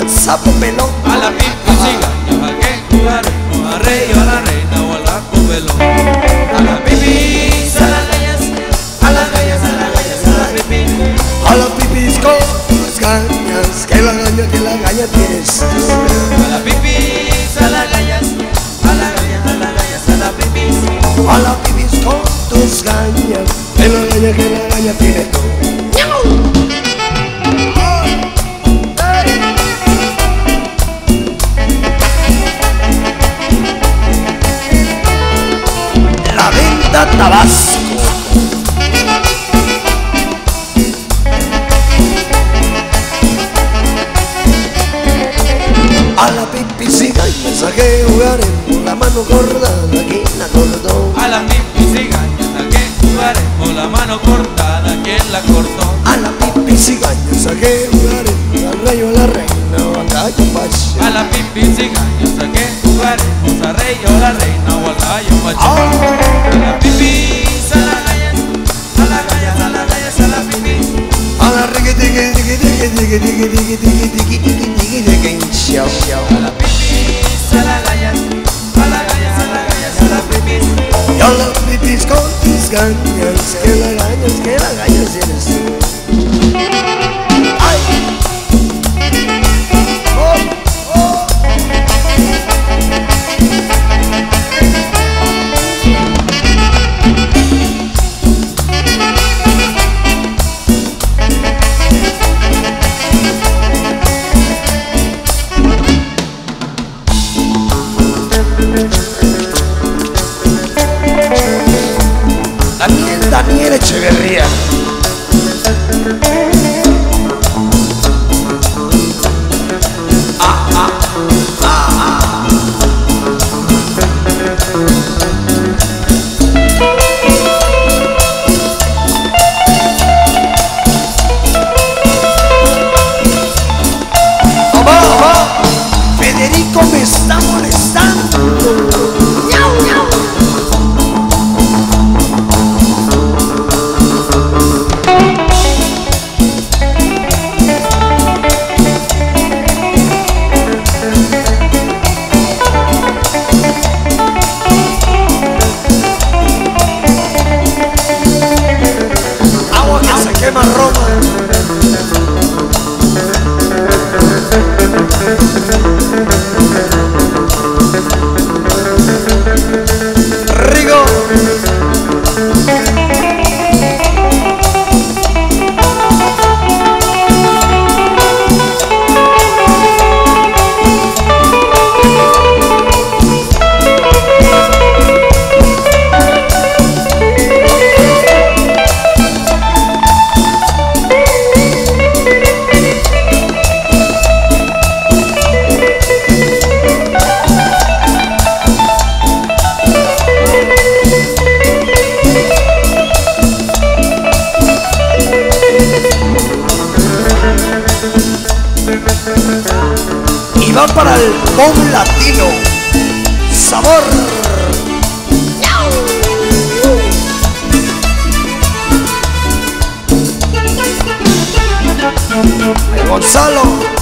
sapo pelón. A la pipi cigaños, ¿a qué jugaremos? ¿Al rey o a la reina o al sapo pelón? A la pipi, a las gallas, a las gallas, a las gallas, a la pipi. A la pipis con tus gañas, que la gaña tienes. A la pipi, a las gallas, a las gallas, a las gallas, a la pipi. A la pipis con tus gañas, que la gaña tienes tú. La Venta Tabasco. A la pipi cigañas, a que jugaremos la mano cortada, ¿quién la cortó? A la pipi cigañas, ¿a qué jugaremos? La mano cortada, ¿quién la cortó? A la pipi cigañas, a que jugaremos al rey o a la reina o a gallo macho. A la pipi cigaños, ¿a qué jugaremos? ¿Al rey o a la reina o al gallo macho? A la pipi, a las gallas, a las gallas, a las gallas, a la pipi. A la riqui tiqui tiqui tiqui tiqui tiqui tiqui tiqui tiqui tiqui tiqui tiqui chao chao. A la pipi, a las gallas, a las gallas, a las gallas, a la pipi. Y a la pipis con tus gañas, que la gañas eres tú. Ay. Oh, oh. Daniel Echeverría. Federico me está molestando. ¡Miau, miau! Agua que se quema Roma. Rigo. Y va para el pop latino. Sabor. Gonzalo.